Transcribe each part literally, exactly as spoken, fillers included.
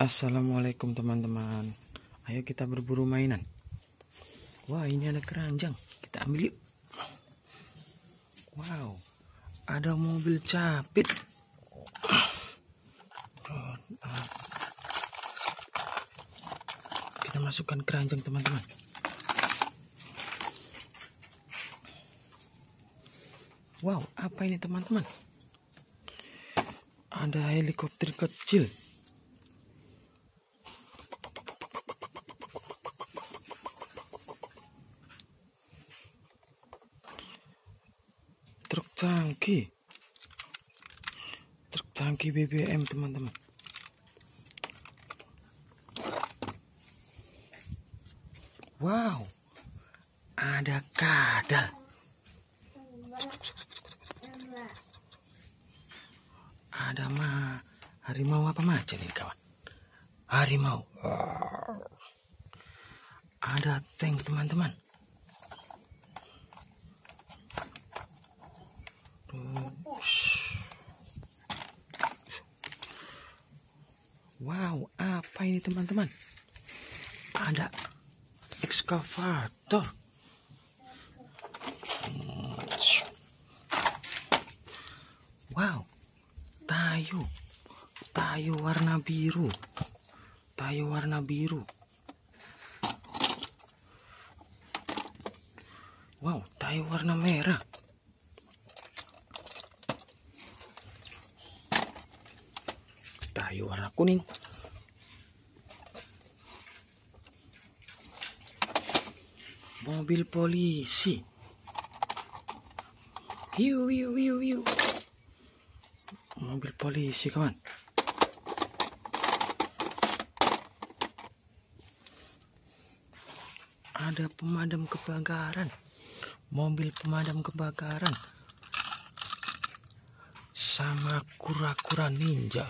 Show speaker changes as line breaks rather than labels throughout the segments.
Assalamualaikum teman-teman. Ayo kita berburu mainan. Wah, ini ada keranjang. Kita ambil yuk. Wow, ada mobil capit. Kita masukkan keranjang teman-teman. Wow, apa ini teman-teman? Ada helikopter kecil. Truk tangki. Truk tangki B B M teman-teman. Wow, ada kadal. Ada mah harimau apa macan ini kawan? Harimau. Ada tank teman-teman. Wow, apa ini teman-teman? Ada ekskavator. Wow, tayo. Tayo warna biru. Tayo warna biru. Wow, tayo warna merah. Tayo warna kuning. Mobil polisi. Hiu hiu hiu hiu. Mobil polisi kawan. Ada pemadam kebakaran. Mobil pemadam kebakaran. Sama kura-kura ninja.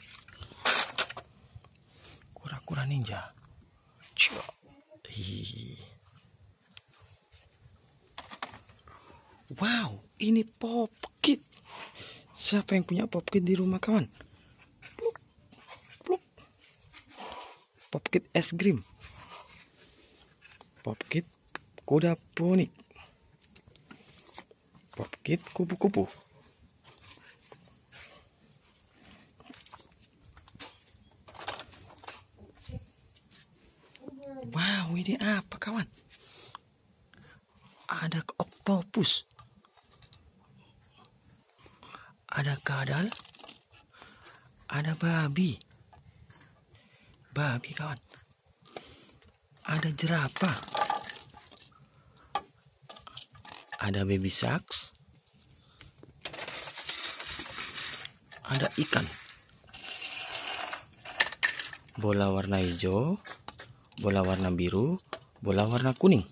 Kura-kura ninja. Wow, ini Popkit. Siapa yang punya Popkit di rumah kawan? Pluk, pluk. Popkit es krim. Popkit kuda poni. Popkit kupu-kupu. Wow, ini apa kawan? Ada oktopus. Ada kadal. Ada babi. Babi kawan. Ada jerapah. Ada baby sharks. Ada ikan. Bola warna hijau. Bola warna biru. Bola warna kuning.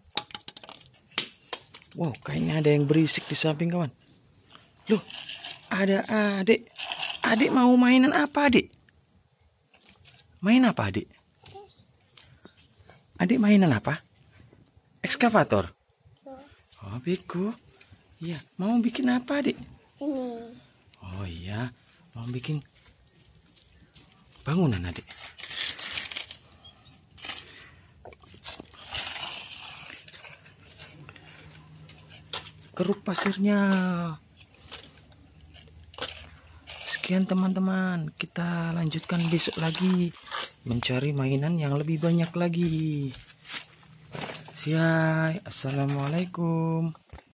Wow, kayaknya ada yang berisik di samping kawan. Loh, ada adik. Adik mau mainan apa adik? Main apa adik? Adik mainan apa? Ekskavator. Oh, beku. Iya, mau bikin apa adik?
Ini.
Oh iya, mau bikin bangunan adik. Keruk pasirnya. Sekian teman-teman, kita lanjutkan besok lagi mencari mainan yang lebih banyak lagi. Siap. Assalamualaikum.